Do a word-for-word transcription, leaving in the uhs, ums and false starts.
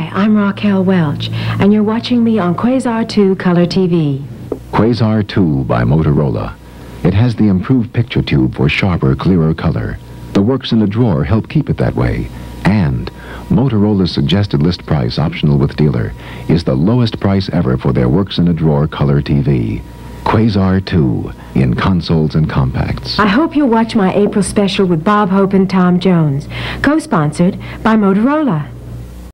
Hi, I'm Raquel Welch, and you're watching me on Quasar two Color T V. Quasar two by Motorola. It has the improved picture tube for sharper, clearer color. The works in the drawer help keep it that way. And Motorola's suggested list price, optional with dealer, is the lowest price ever for their works in a drawer color T V. Quasar two in consoles and compacts. I hope you'll watch my April special with Bob Hope and Tom Jones, co-sponsored by Motorola.